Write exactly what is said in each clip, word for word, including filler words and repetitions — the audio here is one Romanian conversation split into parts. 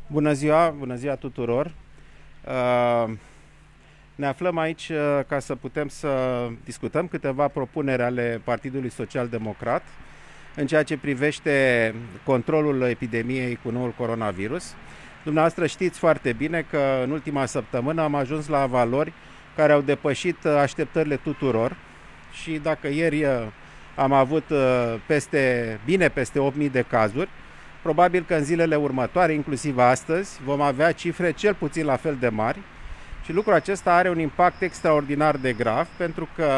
Bună ziua, bună ziua tuturor! Ne aflăm aici ca să putem să discutăm câteva propuneri ale Partidului Social Democrat în ceea ce privește controlul epidemiei cu noul coronavirus. Dumneavoastră știți foarte bine că în ultima săptămână am ajuns la valori care au depășit așteptările tuturor și dacă ieri am avut peste, bine peste opt mii de cazuri, probabil că în zilele următoare, inclusiv astăzi, vom avea cifre cel puțin la fel de mari și lucrul acesta are un impact extraordinar de grav pentru că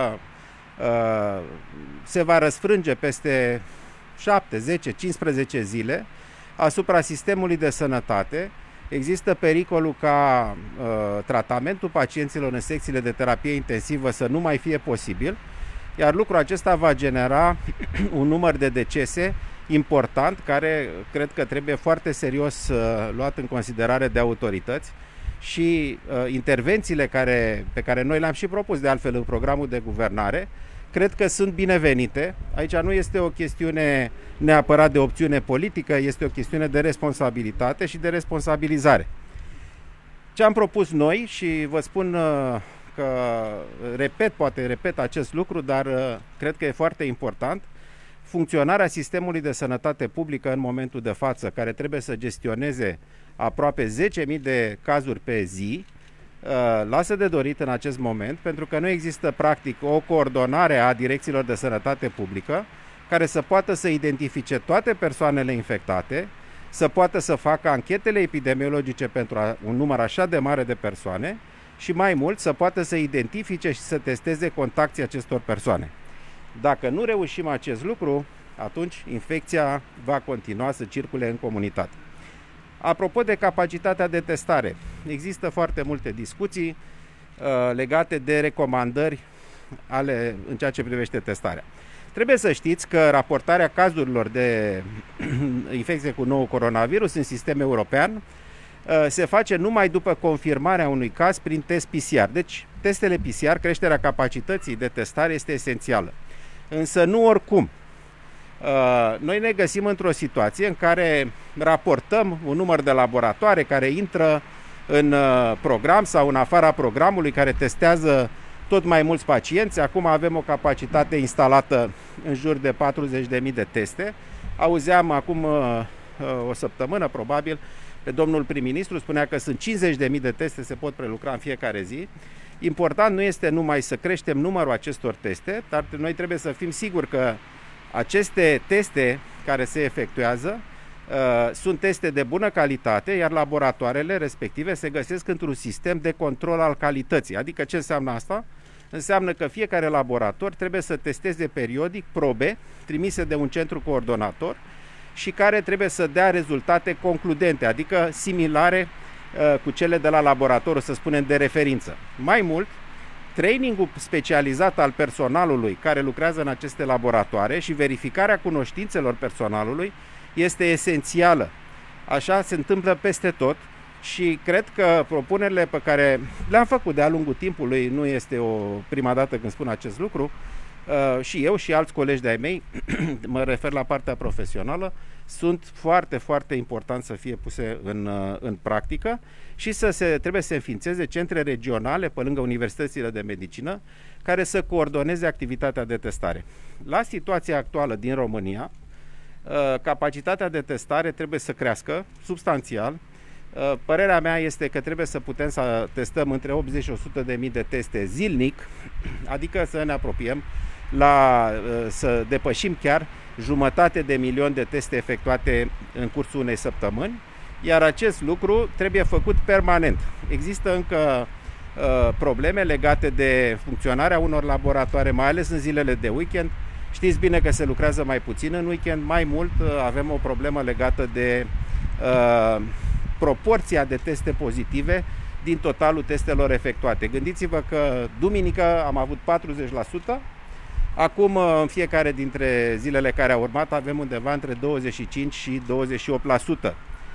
uh, se va răsfrânge peste șapte, zece, cincisprezece zile asupra sistemului de sănătate. Există pericolul ca uh, tratamentul pacienților în secțiile de terapie intensivă să nu mai fie posibil, iar lucrul acesta va genera un număr de decese important, care cred că trebuie foarte serios uh, luat în considerare de autorități și uh, intervențiile care, pe care noi le-am și propus de altfel în programul de guvernare, cred că sunt binevenite. Aici nu este o chestiune neapărat de opțiune politică, este o chestiune de responsabilitate și de responsabilizare. Ce am propus noi, și vă spun uh, că repet, poate repet acest lucru, dar uh, cred că e foarte important, funcționarea sistemului de sănătate publică în momentul de față, care trebuie să gestioneze aproape zece mii de cazuri pe zi, lasă de dorit în acest moment, pentru că nu există practic o coordonare a direcțiilor de sănătate publică care să poată să identifice toate persoanele infectate, să poată să facă anchetele epidemiologice pentru un număr așa de mare de persoane și mai mult să poată să identifice și să testeze contactii acestor persoane. Dacă nu reușim acest lucru, atunci infecția va continua să circule în comunitate. Apropo de capacitatea de testare, există foarte multe discuții uh, legate de recomandări ale, în ceea ce privește testarea. Trebuie să știți că raportarea cazurilor de infecție cu nou coronavirus în sistem european uh, se face numai după confirmarea unui caz prin test P C R. Deci, testele P C R, creșterea capacității de testare este esențială. Însă nu oricum. Noi ne găsim într-o situație în care raportăm un număr de laboratoare care intră în program sau în afara programului, care testează tot mai mulți pacienți. Acum avem o capacitate instalată în jur de patruzeci de mii de teste. Auzeam acum o săptămână, probabil, pe domnul prim-ministru, spunea că sunt cincizeci de mii de teste, se pot prelucra în fiecare zi. Important nu este numai să creștem numărul acestor teste, dar noi trebuie să fim siguri că aceste teste care se efectuează uh, sunt teste de bună calitate, iar laboratoarele respective se găsesc într-un sistem de control al calității. Adică ce înseamnă asta? Înseamnă că fiecare laborator trebuie să testeze periodic probe trimise de un centru coordonator și care trebuie să dea rezultate concludente, adică similare uh, cu cele de la laboratorul, să spunem, de referință. Mai mult, trainingul specializat al personalului care lucrează în aceste laboratoare și verificarea cunoștințelor personalului este esențială. Așa se întâmplă peste tot și cred că propunerile pe care le-am făcut de-a lungul timpului, nu este o prima dată când spun acest lucru, și eu și alți colegi de-ai mei, mă refer la partea profesională, sunt foarte, foarte important să fie puse în, în practică și să se, trebuie să se înființeze centre regionale pe lângă universitățile de medicină care să coordoneze activitatea de testare. La situația actuală din România, capacitatea de testare trebuie să crească substanțial. Părerea mea este că trebuie să putem să testăm între optzeci și o sută de mii de teste zilnic, adică să ne apropiem la, să depășim chiar jumătate de milion de teste efectuate în cursul unei săptămâni, iar acest lucru trebuie făcut permanent. Există încă uh, probleme legate de funcționarea unor laboratoare, mai ales în zilele de weekend. Știți bine că se lucrează mai puțin în weekend, mai mult uh, avem o problemă legată de uh, proporția de teste pozitive din totalul testelor efectuate. Gândiți-vă că duminică am avut patruzeci la sută, acum în fiecare dintre zilele care au urmat avem undeva între douăzeci și cinci și douăzeci și opt la sută.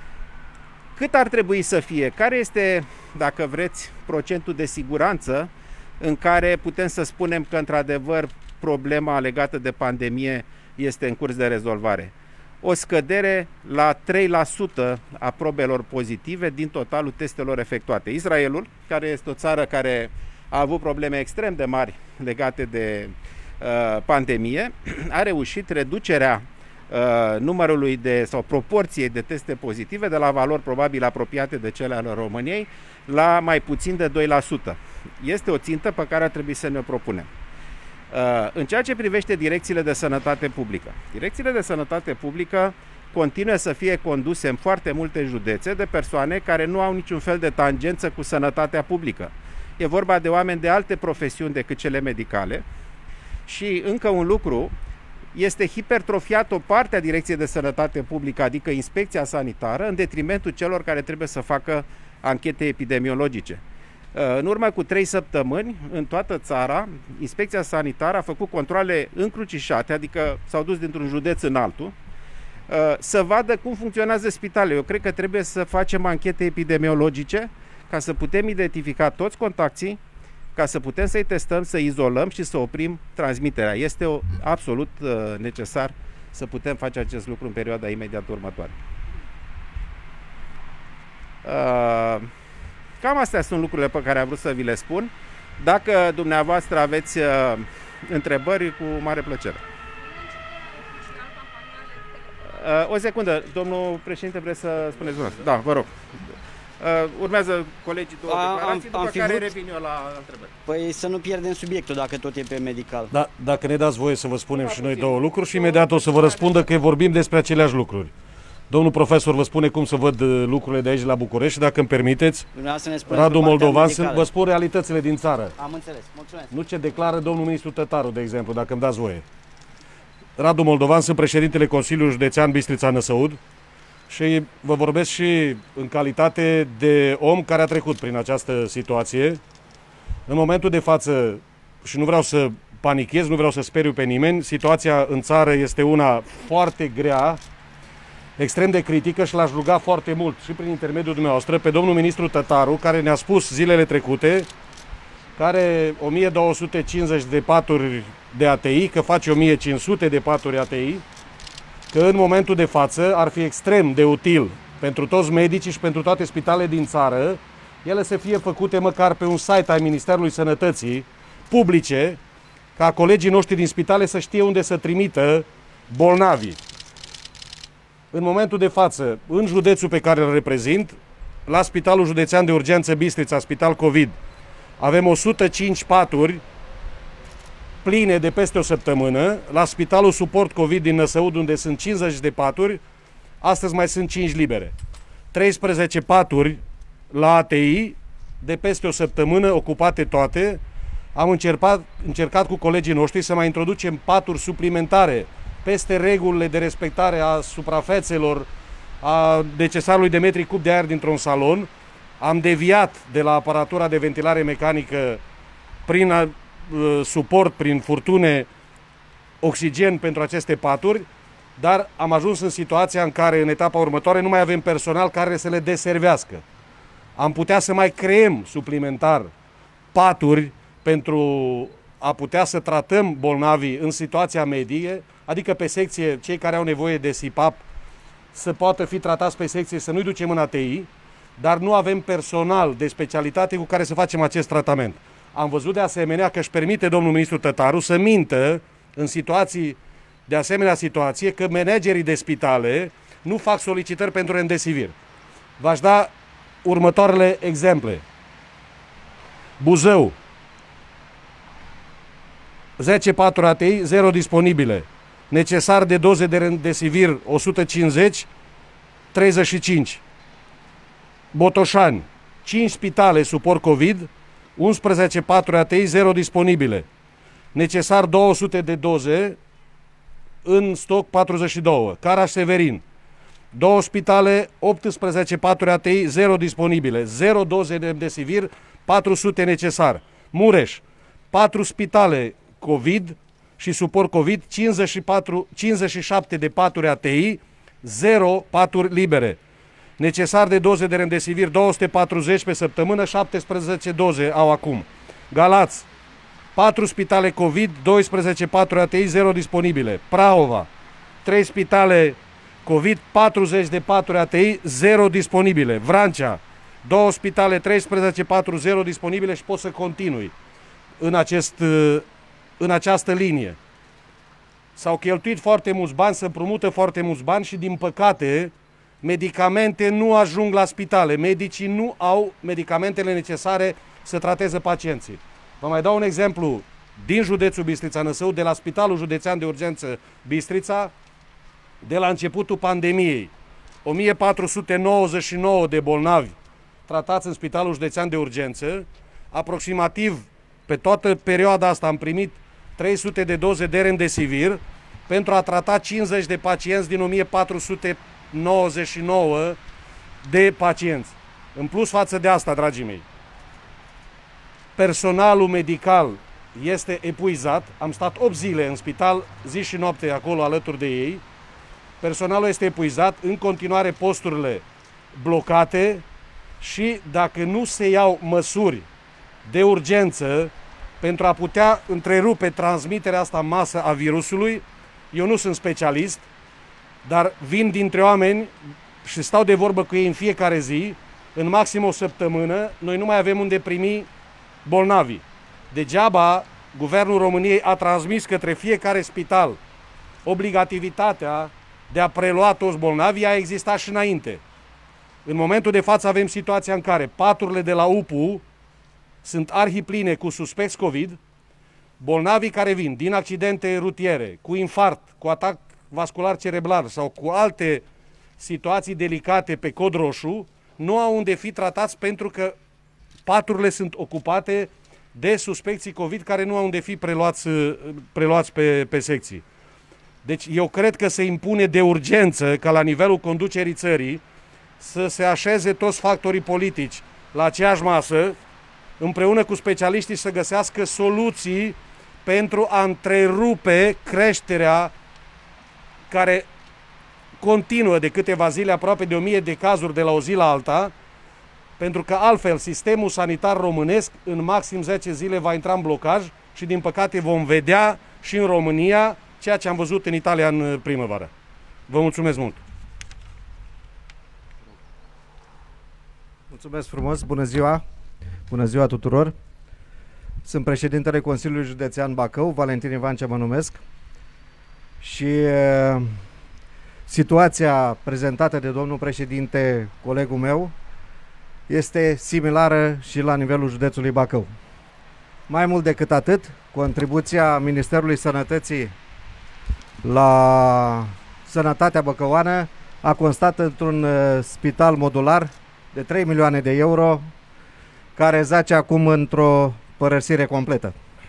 Cât ar trebui să fie? Care este, dacă vreți, procentul de siguranță în care putem să spunem că într-adevăr problema legată de pandemie este în curs de rezolvare? o scădere la trei la sută a probelor pozitive din totalul testelor efectuate. Israelul, care este o țară care a avut probleme extrem de mari legate de uh, pandemie, a reușit reducerea uh, numărului de, sau proporției de teste pozitive de la valori probabil apropiate de cele ale României la mai puțin de doi la sută. Este o țintă pe care ar trebui să ne o propunem. În ceea ce privește direcțiile de sănătate publică, direcțiile de sănătate publică continuă să fie conduse în foarte multe județe de persoane care nu au niciun fel de tangență cu sănătatea publică. E vorba de oameni de alte profesiuni decât cele medicale și încă un lucru, este hipertrofiat o parte a direcției de sănătate publică, adică inspecția sanitară, în detrimentul celor care trebuie să facă anchete epidemiologice. În urmă cu trei săptămâni, în toată țara, inspecția sanitară a făcut controale încrucișate, adică s-au dus dintr-un județ în altul, să vadă cum funcționează spitalele. Eu cred că trebuie să facem anchete epidemiologice ca să putem identifica toți contactii, ca să putem să-i testăm, să izolăm și să oprim transmiterea. Este o, absolut necesar să putem face acest lucru în perioada imediat următoare. Uh... Cam astea sunt lucrurile pe care am vrut să vi le spun. Dacă dumneavoastră aveți uh, întrebări, cu mare plăcere. Uh, o secundă, domnul președinte, vreți să spuneți dumneavoastră? Da, vă rog. Uh, urmează colegii două A, declarații, am, am după care vrut... revin eu la întrebări. Păi să nu pierdem subiectul dacă tot e pe medical. Da, dacă ne dați voie să vă spunem da, și noi două lucruri și imediat o să vă răspundă că vorbim despre aceleași lucruri. Domnul profesor vă spune cum să văd lucrurile de aici la București și dacă îmi permiteți, Radu Moldovan, vă spun realitățile din țară. Am înțeles, mulțumesc. Nu ce declară domnul ministru Tătaru, de exemplu, dacă îmi dați voie. Radu Moldovan, sunt președintele Consiliului Județean Bistrița-Năsăud și vă vorbesc și în calitate de om care a trecut prin această situație. În momentul de față, și nu vreau să panichez, nu vreau să speriu pe nimeni, situația în țară este una foarte grea, extrem de critică și l-aș ruga foarte mult și prin intermediul dumneavoastră pe domnul ministru Tătaru, care ne-a spus zilele trecute că are o mie două sute cincizeci de paturi de A T I, că face o mie cinci sute de paturi A T I, că în momentul de față ar fi extrem de util pentru toți medicii și pentru toate spitalele din țară, ele să fie făcute măcar pe un site al Ministerului Sănătății, publice, ca colegii noștri din spitale să știe unde să trimită bolnavii. În momentul de față, în județul pe care îl reprezint, la Spitalul Județean de Urgență Bistrița, Spital COVID, avem o sută cinci paturi pline de peste o săptămână. La Spitalul Suport COVID din Năsăud, unde sunt cincizeci de paturi, astăzi mai sunt cinci libere. treisprezece paturi la A T I, de peste o săptămână, ocupate toate. Am încercat, încercat cu colegii noștri să mai introducem paturi suplimentare peste regulile de respectare a suprafețelor, a necesarului de metri cub de aer dintr-un salon. Am deviat de la aparatura de ventilare mecanică prin a, suport, prin furtune, oxigen pentru aceste paturi, dar am ajuns în situația în care în etapa următoare nu mai avem personal care să le deservească. Am putea să mai creăm suplimentar paturi pentru a putea să tratăm bolnavii în situația medie, adică pe secție, cei care au nevoie de S I P A P să poată fi tratați pe secție, să nu-i ducem în A T I, dar nu avem personal de specialitate cu care să facem acest tratament. Am văzut de asemenea că își permite domnul ministru Tătaru să mintă în situații de asemenea situație că managerii de spitale nu fac solicitări pentru remdesivir. V-aș da următoarele exemple. Buzău, zece paturi A T I, zero disponibile. Necesar de doze de remdesivir o sută cincizeci, treizeci și cinci. Botoșani, cinci spitale suport COVID, unsprezece paturi A T I, zero disponibile. Necesar două sute de doze, în stoc patruzeci și două. Caraș-Severin, două spitale, optsprezece paturi A T I, zero disponibile. zero doze de remdesivir, patru sute necesar. Mureș, patru spitale COVID și suport COVID, cincizeci și patru, cincizeci și șapte de paturi A T I, zero paturi libere. Necesar de doze de remdesivir două sute patruzeci pe săptămână, șaptesprezece doze au acum. Galați, patru spitale COVID, doisprezece paturi A T I, zero disponibile. Prahova, trei spitale COVID, patruzeci de paturi A T I, zero disponibile. Vrancea, două spitale, treisprezece paturi, zero disponibile și pot să continui în, acest, în această linie. S-au cheltuit foarte mulți bani, se împrumută foarte mulți bani și, din păcate, medicamente nu ajung la spitale. Medicii nu au medicamentele necesare să trateze pacienții. Vă mai dau un exemplu din județul Bistrița Năsăud, de la Spitalul Județean de Urgență Bistrița, de la începutul pandemiei. o mie patru sute nouăzeci și nouă de bolnavi tratați în Spitalul Județean de Urgență. Aproximativ pe toată perioada asta am primit trei sute de doze de remdesivir pentru a trata cincizeci de pacienți din o mie patru sute nouăzeci și nouă de pacienți. În plus față de asta, dragii mei, personalul medical este epuizat. Am stat opt zile în spital, zi și noapte acolo alături de ei. Personalul este epuizat, în continuare posturile blocate și dacă nu se iau măsuri de urgență pentru a putea întrerupe transmiterea asta în masă a virusului, eu nu sunt specialist, dar vin dintre oameni și stau de vorbă cu ei în fiecare zi, în maxim o săptămână, noi nu mai avem unde primi bolnavii. Degeaba Guvernul României a transmis către fiecare spital obligativitatea de a prelua toți bolnavii, a existat și înainte. În momentul de față avem situația în care paturile de la U P U sunt arhipline cu suspecți COVID, bolnavii care vin din accidente rutiere, cu infarct, cu atac vascular cerebral sau cu alte situații delicate pe cod roșu, nu au unde fi tratați pentru că paturile sunt ocupate de suspecții COVID care nu au unde fi preluați, preluați pe, pe secții. Deci eu cred că se impune de urgență ca la nivelul conducerii țării să se așeze toți factorii politici la aceeași masă, împreună cu specialiștii, să găsească soluții pentru a întrerupe creșterea care continuă de câteva zile, aproape de o mie de cazuri de la o zi la alta, pentru că altfel sistemul sanitar românesc în maxim zece zile va intra în blocaj și din păcate vom vedea și în România ceea ce am văzut în Italia în primăvară. Vă mulțumesc mult! Mulțumesc frumos! Bună ziua! Bună ziua tuturor! Sunt președintele Consiliului Județean Bacău, Valentin Ivancea mă numesc, și e, situația prezentată de domnul președinte, colegul meu, este similară și la nivelul județului Bacău. Mai mult decât atât, contribuția Ministerului Sănătății la sănătatea băcăuană a constat într-un spital modular de trei milioane de euro, care zace acum într-o părăsire completă.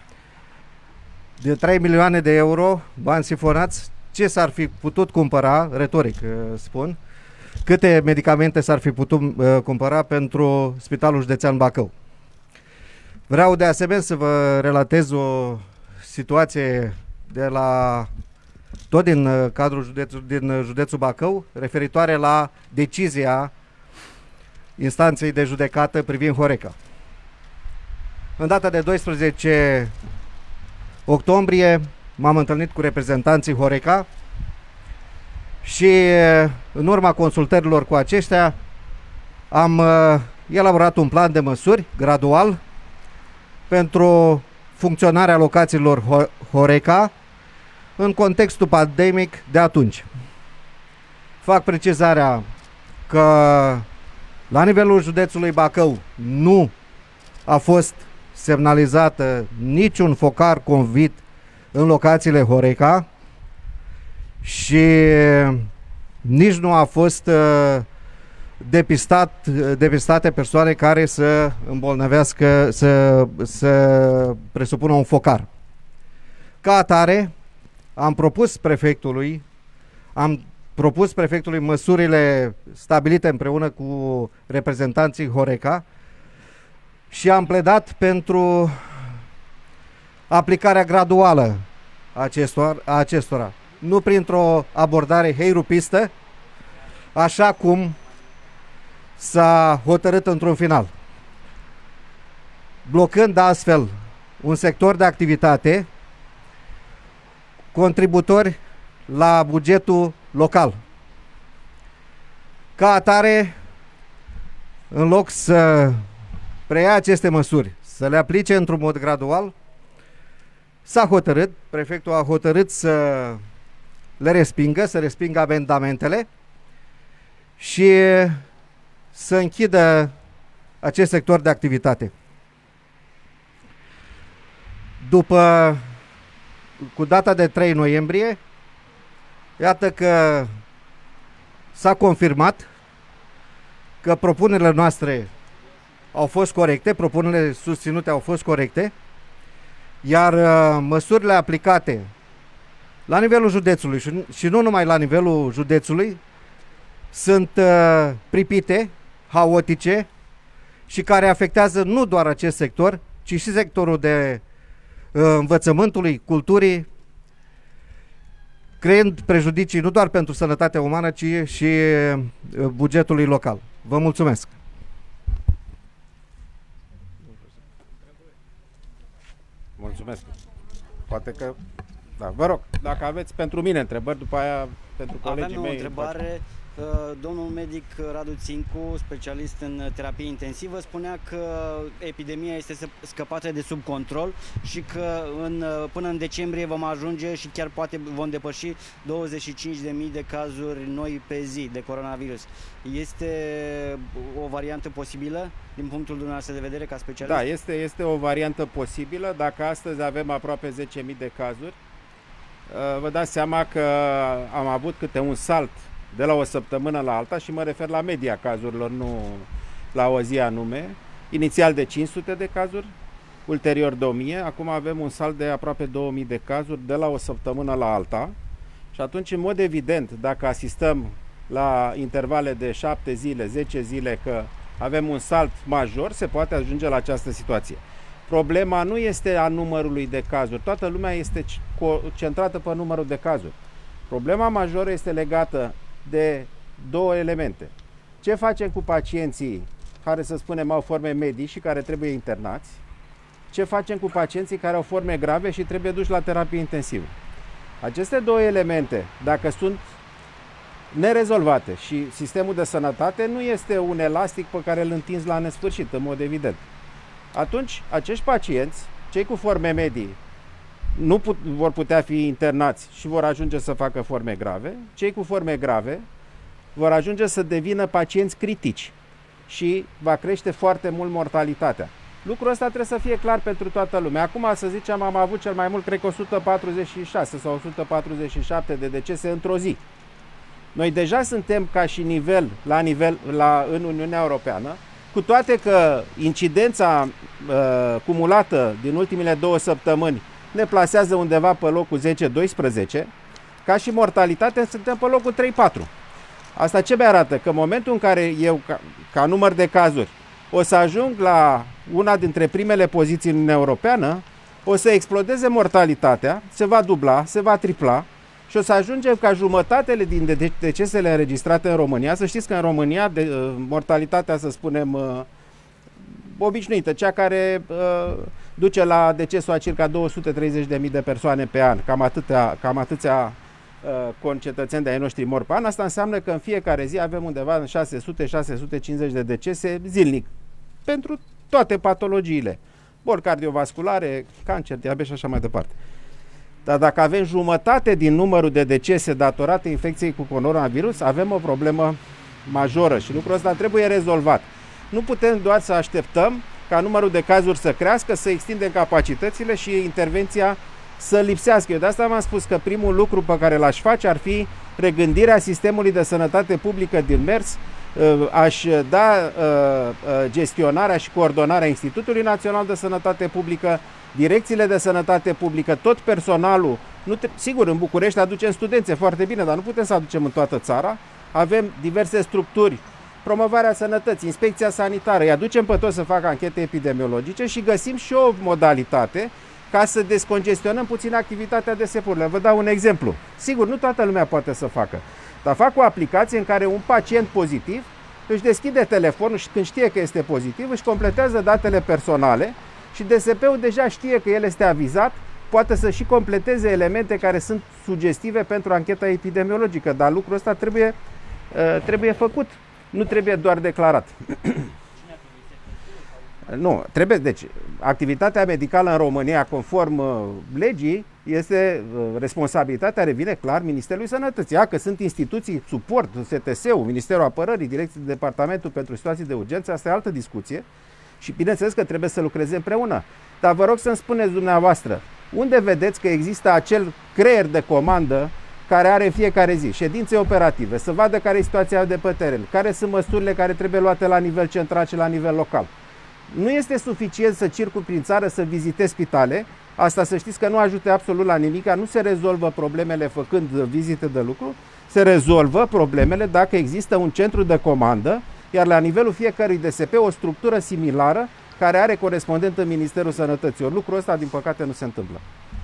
De trei milioane de euro, bani sifonați, ce s-ar fi putut cumpăra, retoric spun, câte medicamente s-ar fi putut uh, cumpăra pentru Spitalul Județean Bacău. Vreau de asemenea să vă relatez o situație de la, tot din uh, cadrul județul, din uh, județul Bacău, referitoare la decizia instanței de judecată privind Horeca. În data de doisprezece octombrie m-am întâlnit cu reprezentanții Horeca și în urma consultărilor cu aceștia am uh, elaborat un plan de măsuri gradual pentru funcționarea locațiilor Ho Horeca în contextul pandemic de atunci. Fac precizarea că la nivelul județului Bacău nu a fost semnalizată niciun focar COVID în locațiile Horeca și nici nu a fost uh, depistat, depistate persoane care să îmbolnăvească, să, să presupună un focar. Ca atare, am propus prefectului, am propus prefectului măsurile stabilite împreună cu reprezentanții Horeca și am pledat pentru aplicarea graduală a acestor, a acestora. Nu printr-o abordare heirupistă, așa cum s-a hotărât într-un final, blocând astfel un sector de activitate contributori la bugetul local. Ca atare, în loc să preia aceste măsuri, să le aplice într-un mod gradual, s-a hotărât, prefectul a hotărât să le respingă, să respingă amendamentele și să închidă acest sector de activitate. După, cu data de trei noiembrie, iată că s-a confirmat că propunerile noastre au fost corecte, propunerile susținute au fost corecte, iar uh, măsurile aplicate la nivelul județului și, și nu numai la nivelul județului sunt uh, pripite, haotice și care afectează nu doar acest sector, ci și sectorul de uh, învățământului, culturii, creând prejudicii nu doar pentru sănătatea umană, ci și uh, bugetului local. Vă mulțumesc! Mulțumesc. Poate că... Da, vă rog, dacă aveți pentru mine întrebări, după aia pentru colegii Avem mei... o întrebare. Domnul medic Radu Țincu, specialist în terapie intensivă, spunea că epidemia este scăpată de sub control și că în, până în decembrie vom ajunge și chiar poate vom depăși douăzeci și cinci de mii de cazuri noi pe zi de coronavirus. Este o variantă posibilă din punctul dumneavoastră de vedere ca specialist? Da, este, este o variantă posibilă. Dacă astăzi avem aproape zece mii de cazuri, vă dați seama că am avut câte un salt de la o săptămână la alta și mă refer la media cazurilor, nu la o zi anume. Inițial de cinci sute de cazuri, ulterior două mii, acum avem un salt de aproape două mii de cazuri de la o săptămână la alta. Și atunci, în mod evident, dacă asistăm la intervale de șapte zile, zece zile, că avem un salt major, se poate ajunge la această situație. Problema nu este a numărului de cazuri, toată lumea este centrată pe numărul de cazuri. Problema majoră este legată de două elemente. Ce facem cu pacienții care, să spunem, au forme medii și care trebuie internați? Ce facem cu pacienții care au forme grave și trebuie duși la terapie intensivă? Aceste două elemente, dacă sunt nerezolvate și sistemul de sănătate nu este un elastic pe care îl întinzi la nesfârșit, în mod evident, atunci acești pacienți, cei cu forme medii, nu put, vor putea fi internați și vor ajunge să facă forme grave. Cei cu forme grave vor ajunge să devină pacienți critici și va crește foarte mult mortalitatea. Lucrul ăsta trebuie să fie clar pentru toată lumea. Acum, să zicem, am avut cel mai mult, cred că o sută patruzeci și șase sau o sută patruzeci și șapte de decese într-o zi. Noi deja suntem ca și nivel, la nivel la, în Uniunea Europeană, cu toate că incidența uh, cumulată din ultimele două săptămâni ne plasează undeva pe locul zece doisprezece, ca și mortalitate suntem pe locul trei patru. Asta ce mi-arată? Că în momentul în care eu, ca, ca număr de cazuri, o să ajung la una dintre primele poziții în Uniunea Europeană, o să explodeze mortalitatea, se va dubla, se va tripla și o să ajungem ca jumătatele din decesele înregistrate în România. Să știți că în România de, mortalitatea, să spunem, obișnuită, cea care uh, duce la decesul a circa două sute treizeci de mii de persoane pe an, cam atâtea, cam atâția uh, concetățeni de ai noștri mor pe an, asta înseamnă că în fiecare zi avem undeva în șase sute șase sute cincizeci de decese zilnic, pentru toate patologiile, boli cardiovasculare, cancer, diabet și așa mai departe. Dar dacă avem jumătate din numărul de decese datorate infecției cu coronavirus, avem o problemă majoră și lucrul ăsta trebuie rezolvat. Nu putem doar să așteptăm ca numărul de cazuri să crească, să extindem capacitățile și intervenția să lipsească. Eu de asta v-am spus că primul lucru pe care l-aș face ar fi regândirea sistemului de sănătate publică din mers, aș da gestionarea și coordonarea Institutului Național de Sănătate Publică, direcțiile de sănătate publică, tot personalul. Nu sigur, în București aducem studențe foarte bine, dar nu putem să aducem în toată țara. Avem diverse structuri, promovarea sănătății, inspecția sanitară, îi aducem pe toți să facă anchete epidemiologice și găsim și o modalitate ca să descongestionăm puțin activitatea de sepurile. Vă dau un exemplu. Sigur, nu toată lumea poate să facă, dar fac o aplicație în care un pacient pozitiv își deschide telefonul și când știe că este pozitiv, își completează datele personale și D S P-ul deja știe că el este avizat, poate să și completeze elemente care sunt sugestive pentru ancheta epidemiologică, dar lucrul ăsta trebuie, trebuie făcut. nu trebuie doar declarat. Nu, trebuie, deci, activitatea medicală în România, conform uh, legii, este, uh, responsabilitatea revine clar Ministerului Sănătății. Că sunt instituții, suport, S T S-ul, Ministerul Apărării, Direcția de Departamentul pentru Situații de Urgență, asta e altă discuție și bineînțeles că trebuie să lucreze împreună. Dar vă rog să-mi spuneți dumneavoastră, unde vedeți că există acel creier de comandă care are în fiecare zi ședințe operative, să vadă care e situația de pe teren, care sunt măsurile care trebuie luate la nivel central și la nivel local. Nu este suficient să circul prin țară, să vizitezi spitale, asta să știți că nu ajută absolut la nimic, nu se rezolvă problemele făcând vizite de lucru, se rezolvă problemele dacă există un centru de comandă, iar la nivelul fiecărui D S P o structură similară care are corespondent în Ministerul Sănătății. Ori lucrul ăsta, din păcate, nu se întâmplă.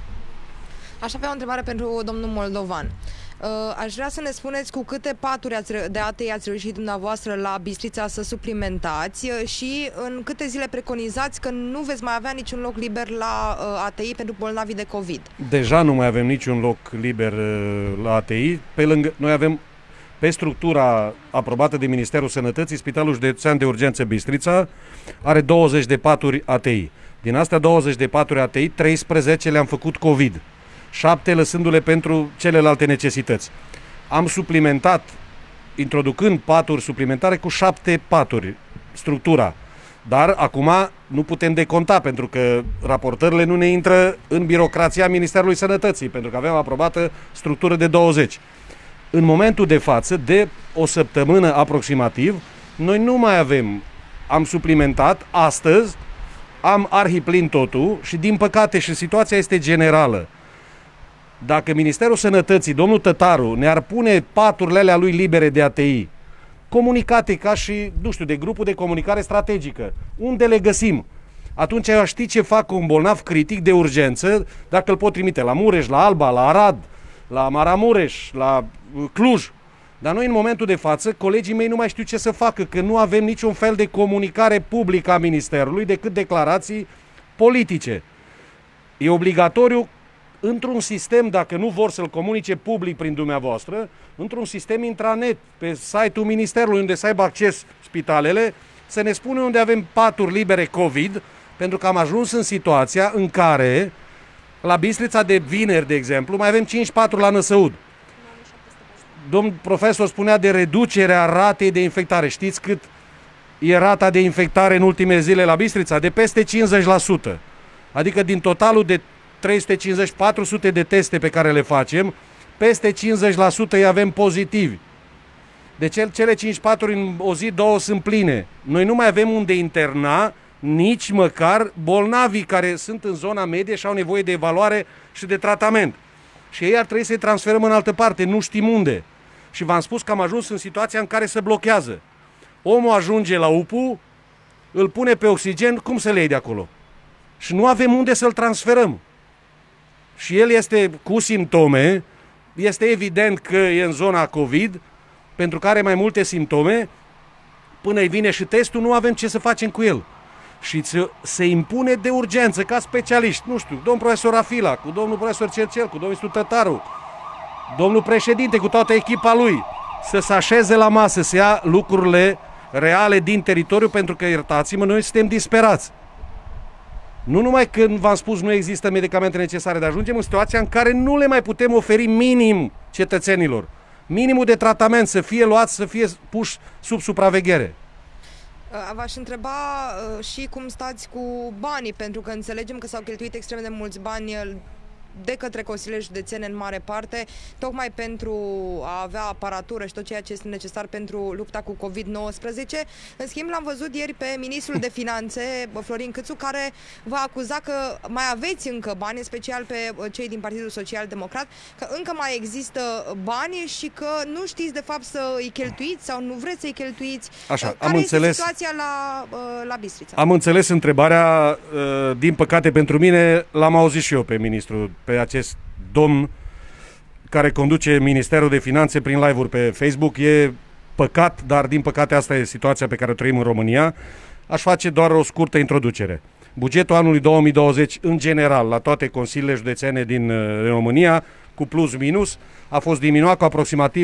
Aș avea o întrebare pentru domnul Moldovan. Aș vrea să ne spuneți cu câte paturi de A T I ați reușit dumneavoastră la Bistrița să suplimentați și în câte zile preconizați că nu veți mai avea niciun loc liber la A T I pentru bolnavii de COVID. Deja nu mai avem niciun loc liber la A T I. Pe lângă, noi avem pe structura aprobată de Ministerul Sănătății, Spitalul Județean de Urgență Bistrița are douăzeci de paturi A T I. Din astea douăzeci de paturi A T I, treisprezece le-am făcut COVID. șapte lăsându-le pentru celelalte necesități. Am suplimentat, introducând paturi suplimentare, cu șapte paturi, structura. Dar acum nu putem deconta, pentru că raportările nu ne intră în birocrația Ministerului Sănătății, pentru că avem aprobată structură de douăzeci. În momentul de față, de o săptămână aproximativ, noi nu mai avem, am suplimentat, astăzi am arhiplin totul și din păcate și situația este generală. Dacă Ministerul Sănătății, domnul Tătaru, ne-ar pune paturile alea lui libere de A T I, comunicate ca și, nu știu, de grupul de comunicare strategică, unde le găsim? Atunci eu ști ce fac un bolnav critic de urgență, dacă îl pot trimite la Mureș, la Alba, la Arad, la Maramureș, la Cluj. Dar noi în momentul de față, colegii mei nu mai știu ce să facă, că nu avem niciun fel de comunicare publică a Ministerului decât declarații politice. E obligatoriu într-un sistem, dacă nu vor să-l comunice public prin dumneavoastră, într-un sistem intranet, pe site-ul Ministerului, unde să aibă acces spitalele, să ne spună unde avem paturi libere COVID, pentru că am ajuns în situația în care, la Bistrița de vineri, de exemplu, mai avem cinci paturi la Năsăud. Domnul profesor spunea de reducerea ratei de infectare. Știți cât e rata de infectare în ultimele zile la Bistrița? De peste cincizeci la sută. Adică din totalul de trei sute cincizeci - patru sute de teste pe care le facem, peste cincizeci la sută îi avem pozitivi. Deci cele cinci paturi în o zi, două sunt pline. Noi nu mai avem unde interna nici măcar bolnavii care sunt în zona medie și au nevoie de evaluare și de tratament. Și ei ar trebui să-i transferăm în altă parte, nu știm unde. Și v-am spus că am ajuns în situația în care se blochează. Omul ajunge la U P U, îl pune pe oxigen, cum să le iei de acolo? Și nu avem unde să-l transferăm. Și el este cu simptome, este evident că e în zona COVID, pentru că are mai multe simptome, până îi vine și testul, nu avem ce să facem cu el. Și se impune de urgență, ca specialiști, nu știu, domnul profesor Rafila, cu domnul profesor Cercel, cu domnul Tătaru, domnul președinte, cu toată echipa lui, să se așeze la masă, să ia lucrurile reale din teritoriu, pentru că, iertați-mă, noi suntem disperați. Nu numai că v-am spus nu există medicamente necesare, dar ajungem în situația în care nu le mai putem oferi minim cetățenilor. Minimul de tratament să fie luat, să fie puși sub supraveghere. V-aș întreba și cum stați cu banii, pentru că înțelegem că s-au cheltuit extrem de mulți bani de către consiliile județene în mare parte, tocmai pentru a avea aparatură și tot ceea ce este necesar pentru lupta cu COVID nouăsprezece. În schimb, l-am văzut ieri pe ministrul de Finanțe, Florin Câțu, care va acuza că mai aveți încă bani, în special pe cei din Partidul Social Democrat, că încă mai există bani și că nu știți de fapt să îi cheltuiți sau nu vreți să îi cheltuiți. Așa, care am este înțeles, situația la, la Bistrița? Am înțeles întrebarea, din păcate pentru mine, l-am auzit și eu pe ministru, pe acest domn care conduce Ministerul de Finanțe prin live-uri pe Facebook. E păcat, dar din păcate asta e situația pe care o trăim în România. Aș face doar o scurtă introducere. Bugetul anului două mii douăzeci, în general, la toate consiliile județene din România, cu plus minus, a fost diminuat cu aproximativ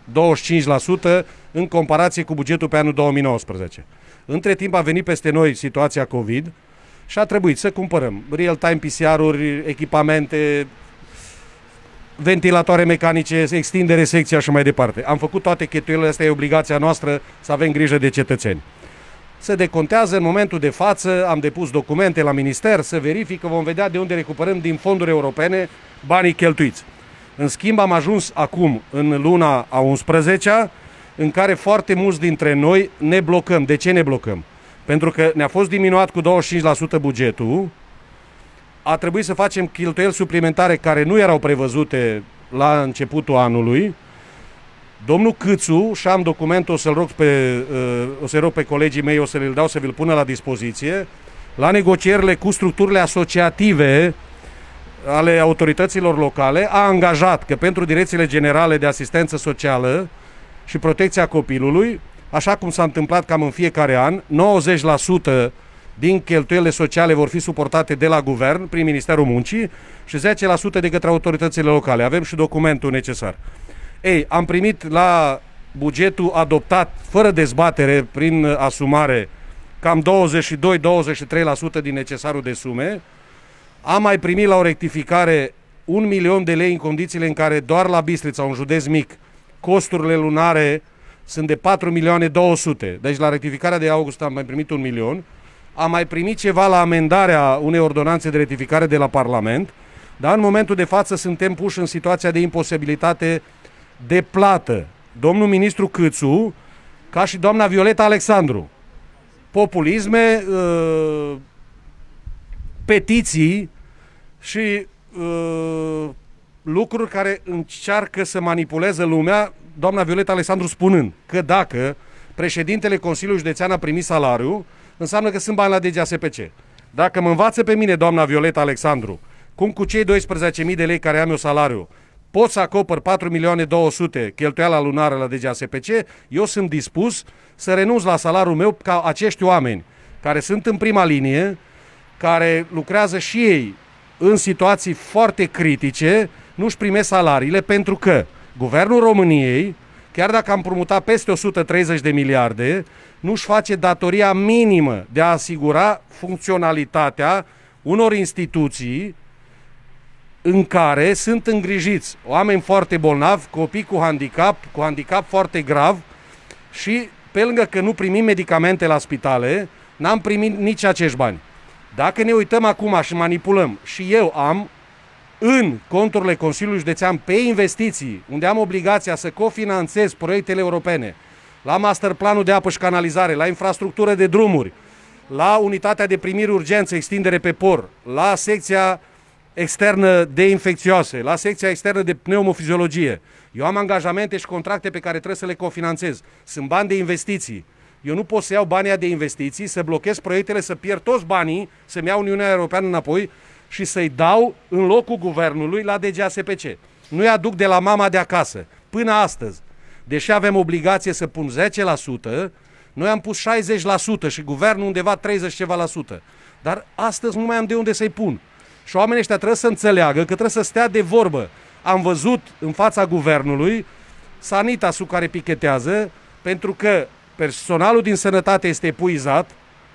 douăzeci și cinci la sută în comparație cu bugetul pe anul două mii nouăsprezece. Între timp a venit peste noi situația COVID și a trebuit să cumpărăm real-time P C R-uri, echipamente, ventilatoare mecanice, extindere secția și mai departe. Am făcut toate cheltuielile astea, e obligația noastră să avem grijă de cetățeni. Se decontează în momentul de față, am depus documente la minister, să verifică, vom vedea de unde recuperăm din fonduri europene banii cheltuiți. În schimb, am ajuns acum în luna a unsprezecea, în care foarte mulți dintre noi ne blocăm. De ce ne blocăm? Pentru că ne-a fost diminuat cu douăzeci și cinci la sută bugetul, a trebuit să facem cheltuieli suplimentare care nu erau prevăzute la începutul anului. Domnul Câțu, și am documentul, o să-l rog pe, o să rog pe colegii mei, o să le dau să vi-l pună la dispoziție, la negocierile cu structurile asociative ale autorităților locale, a angajat că pentru direcțiile generale de asistență socială și protecția copilului, așa cum s-a întâmplat cam în fiecare an, nouăzeci la sută din cheltuielile sociale vor fi suportate de la guvern, prin Ministerul Muncii, și zece la sută de către autoritățile locale. Avem și documentul necesar. Ei, am primit la bugetul adoptat, fără dezbatere, prin asumare, cam douăzeci și doi - douăzeci și trei la sută din necesarul de sume. Am mai primit la o rectificare un milion de lei în condițiile în care doar la Bistrița, un județ mic, costurile lunare sunt de patru milioane două sute. Deci la rectificarea de august am mai primit un milion. Am mai primit ceva la amendarea unei ordonanțe de rectificare de la Parlament, dar în momentul de față suntem puși în situația de imposibilitate de plată. Domnul ministru Câțu, ca și doamna Violeta Alexandru, populisme, uh, petiții și uh, lucruri care încearcă să manipuleze lumea, doamna Violeta Alexandru spunând că dacă președintele Consiliului Județean a primit salariu, înseamnă că sunt bani la D G A S P C. Dacă mă învață pe mine, doamna Violeta Alexandru, cum cu cei doisprezece mii de lei care am eu salariu pot să acopăr patru milioane două sute cheltuiala lunară la D G A S P C, eu sunt dispus să renunț la salariul meu ca acești oameni care sunt în prima linie, care lucrează și ei în situații foarte critice, nu-și primesc salariile pentru că Guvernul României, chiar dacă am împrumutat peste o sută treizeci de miliarde, nu-și face datoria minimă de a asigura funcționalitatea unor instituții în care sunt îngrijiți oameni foarte bolnavi, copii cu handicap, cu handicap foarte grav și pe lângă că nu primim medicamente la spitale, n-am primit nici acești bani. Dacă ne uităm acum și manipulăm, și eu am în conturile Consiliului Județean pe investiții, unde am obligația să cofinanțez proiectele europene, la masterplanul de apă și canalizare, la infrastructură de drumuri, la unitatea de primiri urgență, extindere pe por, la secția externă de infecțioase, la secția externă de pneumofiziologie. Eu am angajamente și contracte pe care trebuie să le cofinanțez. Sunt bani de investiții. Eu nu pot să iau banii de investiții, să blochez proiectele, să pierd toți banii, să-mi iau Uniunea Europeană înapoi și să-i dau în locul guvernului la D G A S P C. Nu-i aduc de la mama de acasă. Până astăzi, deși avem obligație să pun zece la sută, noi am pus șaizeci la sută și guvernul undeva treizeci ceva la sută. Dar astăzi nu mai am de unde să-i pun. Și oamenii ăștia trebuie să înțeleagă că trebuie să stea de vorbă. Am văzut în fața guvernului Sanitas-ul care pichetează pentru că personalul din sănătate este epuizat,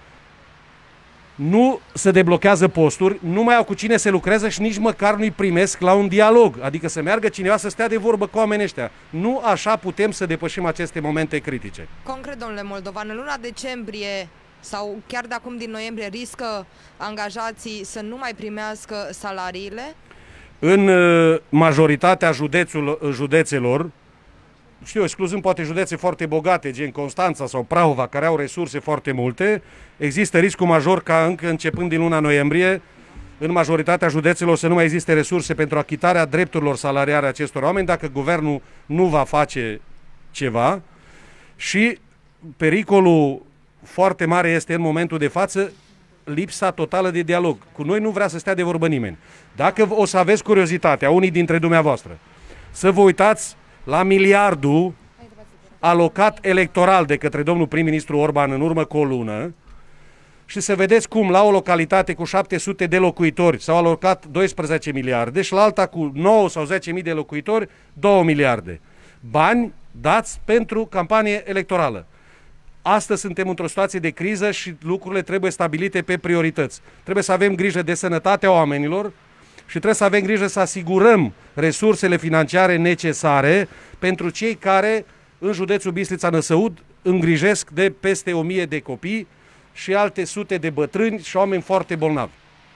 nu se deblochează posturi, nu mai au cu cine să lucreze și nici măcar nu-i primesc la un dialog. Adică să meargă cineva să stea de vorbă cu oamenii ăștia. Nu așa putem să depășim aceste momente critice. Concret, domnule Moldovan, în luna decembrie sau chiar de acum din noiembrie riscă angajații să nu mai primească salariile? În majoritatea județul, județelor, știu, excluzând poate județe foarte bogate, gen Constanța sau Prahova, care au resurse foarte multe, există riscul major ca încă începând din luna noiembrie, în majoritatea județelor să nu mai existe resurse pentru achitarea drepturilor salariare acestor oameni, dacă guvernul nu va face ceva. Și pericolul foarte mare este în momentul de față lipsa totală de dialog. Cu noi nu vrea să stea de vorbă nimeni. Dacă o să aveți curiozitatea, unii dintre dumneavoastră, să vă uitați la miliardul alocat electoral de către domnul prim-ministru Orban în urmă cu o lună și să vedeți cum la o localitate cu șapte sute de locuitori s-au alocat doisprezece miliarde și la alta cu nouă sau zece mii de locuitori două miliarde. Bani dați pentru campanie electorală. Astăzi suntem într-o situație de criză și lucrurile trebuie stabilite pe priorități. Trebuie să avem grijă de sănătatea oamenilor și trebuie să avem grijă să asigurăm resursele financiare necesare pentru cei care în județul Bistrița-Năsăud îngrijesc de peste o mie de copii și alte sute de bătrâni și oameni foarte bolnavi.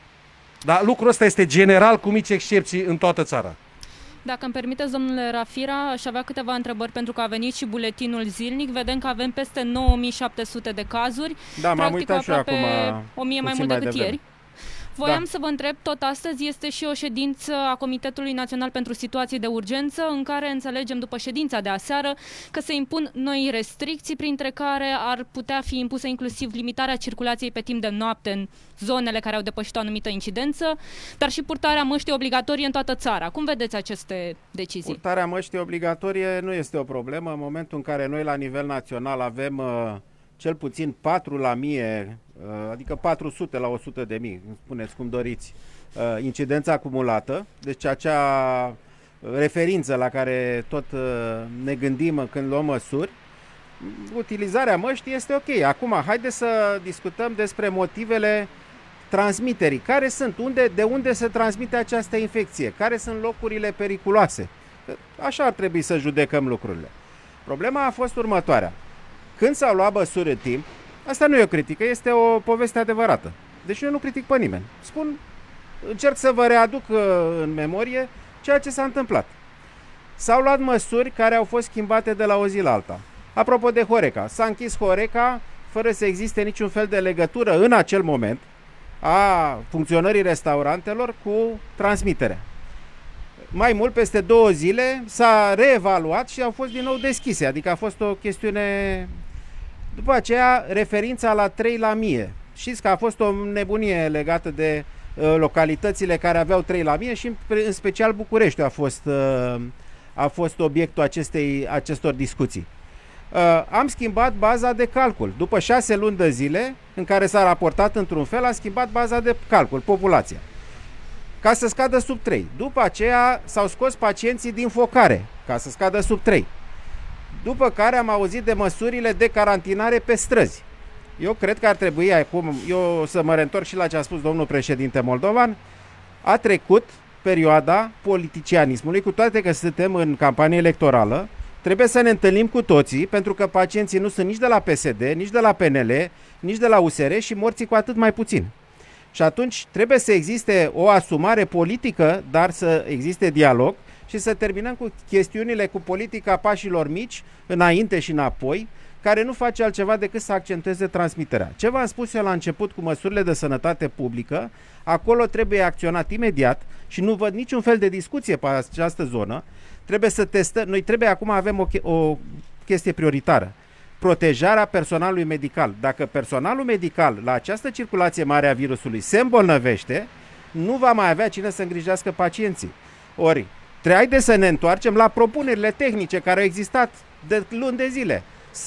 Dar lucrul ăsta este general, cu mici excepții, în toată țara. Dacă îmi permiteți, domnule Rafira, aș avea câteva întrebări, pentru că a venit și buletinul zilnic. Vedem că avem peste nouă mii șapte sute de cazuri. Da, m-am uitat și eu acum, o mie mai mult decât ieri. Voiam da. să vă întreb, tot astăzi este și o ședință a Comitetului Național pentru Situații de Urgență, în care înțelegem după ședința de aseară că se impun noi restricții, printre care ar putea fi impusă inclusiv limitarea circulației pe timp de noapte în zonele care au depășit o anumită incidență, dar și purtarea măștii obligatorie în toată țara. Cum vedeți aceste decizii? Purtarea măștii obligatorie nu este o problemă. În momentul în care noi la nivel național avem uh, cel puțin patru la mie, adică patru sute la o sută de mii, spuneți cum doriți, incidența acumulată, deci acea referință la care tot ne gândim când luăm măsuri, utilizarea măștii este ok. Acum, haideți să discutăm despre motivele transmiterii. Care sunt? Unde, de unde se transmite această infecție? Care sunt locurile periculoase? Așa ar trebui să judecăm lucrurile. Problema a fost următoarea. Când s-au luat măsuri în timp, asta nu e o critică, este o poveste adevărată. Deci eu nu critic pe nimeni. Spun, încerc să vă readuc în memorie ceea ce s-a întâmplat. S-au luat măsuri care au fost schimbate de la o zi la alta. Apropo de Horeca, s-a închis Horeca fără să existe niciun fel de legătură în acel moment a funcționării restaurantelor cu transmiterea. Mai mult, peste două zile s-a reevaluat și au fost din nou deschise, adică a fost o chestiune. După aceea, referința la trei la mie. Știți că a fost o nebunie legată de uh, localitățile care aveau trei la mie și în, în special București a fost, uh, a fost obiectul acestei, acestor discuții. Uh, am schimbat baza de calcul. După șase luni de zile în care s-a raportat într-un fel, a schimbat baza de calcul, populația, ca să scadă sub trei. După aceea s-au scos pacienții din focare, ca să scadă sub trei. După care am auzit de măsurile de carantinare pe străzi. Eu cred că ar trebui acum, eu să mă reîntorc și la ce a spus domnul președinte moldovan, a trecut perioada politicianismului, cu toate că suntem în campanie electorală, trebuie să ne întâlnim cu toții, pentru că pacienții nu sunt nici de la P S D, nici de la P N L, nici de la U S R și morții cu atât mai puțin. Și atunci trebuie să existe o asumare politică, dar să existe dialog și să terminăm cu chestiunile cu politica pașilor mici, înainte și înapoi, care nu face altceva decât să accentueze transmiterea. Ce v-am spus eu la început cu măsurile de sănătate publică, acolo trebuie acționat imediat și nu văd niciun fel de discuție pe această zonă. Trebuie să testăm, noi trebuie acum avem o, o chestie prioritară. Protejarea personalului medical. Dacă personalul medical la această circulație mare a virusului se îmbolnăvește, nu va mai avea cine să îngrijească pacienții. Ori, trebuie să ne întoarcem la propunerile tehnice care au existat de luni de zile.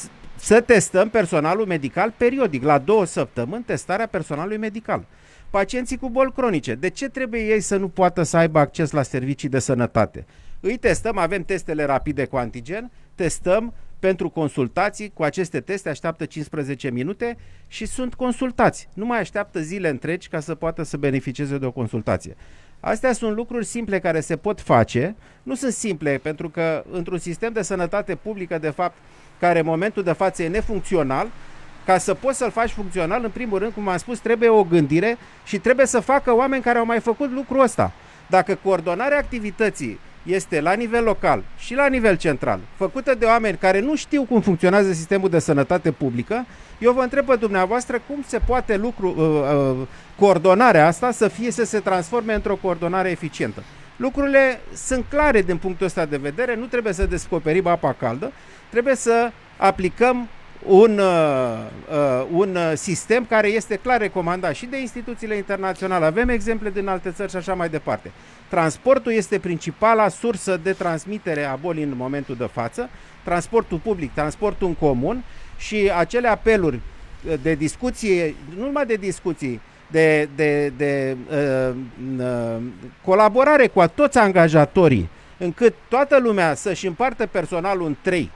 Să testăm personalul medical periodic, la două săptămâni testarea personalului medical. Pacienții cu boli cronice, de ce trebuie ei să nu poată să aibă acces la servicii de sănătate? Îi testăm, avem testele rapide cu antigen, testăm pentru consultații, cu aceste teste așteaptă cincisprezece minute și sunt consultați. Nu mai așteaptă zile întregi ca să poată să beneficieze de o consultație. Astea sunt lucruri simple care se pot face, nu sunt simple pentru că într-un sistem de sănătate publică, de fapt, care în momentul de față e nefuncțional, ca să poți să-l faci funcțional, în primul rând, cum am spus, trebuie o gândire și trebuie să facă oameni care au mai făcut lucrul ăsta. Dacă coordonarea activității este la nivel local și la nivel central, făcută de oameni care nu știu cum funcționează sistemul de sănătate publică, eu vă întreb pe dumneavoastră cum se poate lucru, uh, uh, coordonarea asta să fie să se transforme într-o coordonare eficientă. Lucrurile sunt clare din punctul ăsta de vedere, nu trebuie să descoperim apa caldă, trebuie să aplicăm un, uh, uh, un sistem care este clar recomandat și de instituțiile internaționale. Avem exemple din alte țări și așa mai departe. Transportul este principala sursă de transmitere a bolii în momentul de față, transportul public, transportul în comun și acele apeluri de discuție, nu numai de discuții, de, de, de uh, uh, colaborare cu toți angajatorii, încât toată lumea să-și împartă personalul în trei